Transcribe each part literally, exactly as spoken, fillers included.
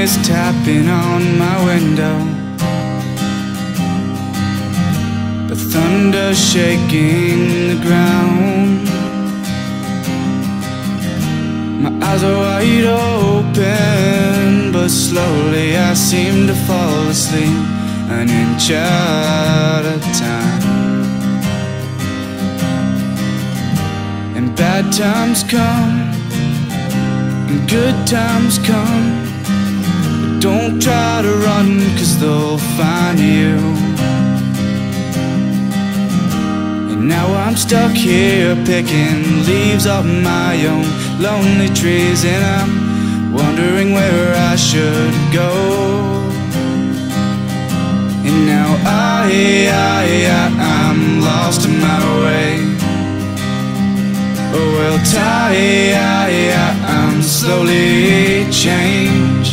is tapping on my window, the thunder shaking the ground. My eyes are wide open, but slowly I seem to fall asleep, an inch at a time. And bad times come, and good times come, but don't try to run, 'cause they'll find you. And now I'm stuck here picking leaves off my own lonely trees, and I'm wondering where I should go. And now I, I, I, I'm lost in my way. Oh well, I, I, I, I'm slowly change.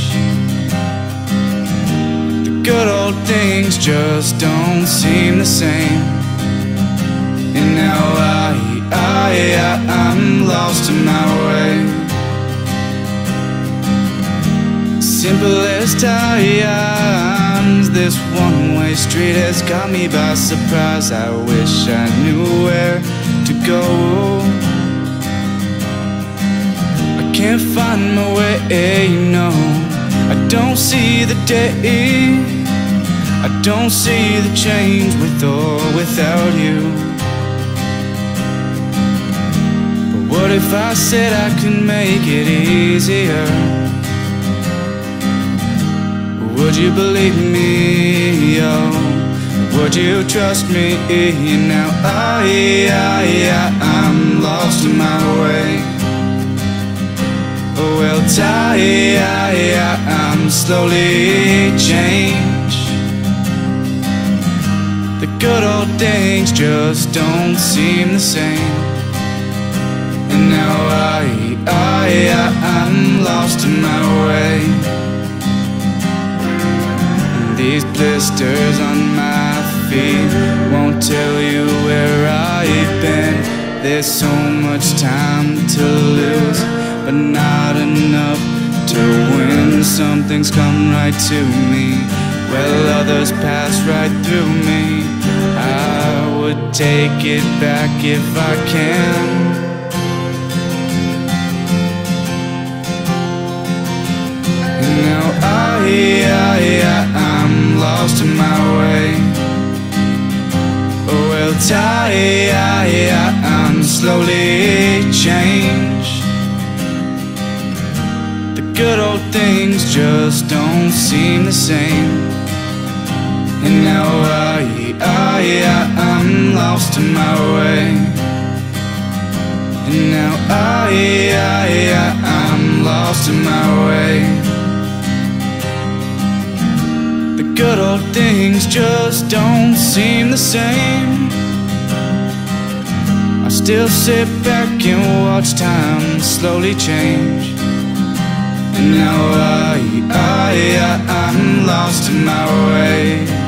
The good old things just don't seem the same. And now I, I, I, I'm lost in my way. Simplest times, this one-way street has got me by surprise. I wish I knew where to go. I can't find my way, no, I don't see the day, I don't see the change with or without you. But what if I said I could make it easier? Would you believe me, oh, would you trust me? Now I, I, I, I'm lost in my way. Oh well, I, I, I, I'm slowly change. The good old things just don't seem the same. And now I, I, I, I'm lost in my way. These blisters on my feet won't tell you where I've been. There's so much time to lose, but not enough to win. Some things come right to me, while others pass right through me. I would take it back if I can. And now I, I, I, I'm lost in my way. Oh well, I, I, I, I'm slowly change. The good old things just don't seem the same. And now I, I, I, I'm lost in my way. And now I, I, I, I'm lost in my way. Good old things just don't seem the same. I still sit back and watch time slowly change. And now I, I, I, I'm lost in my way.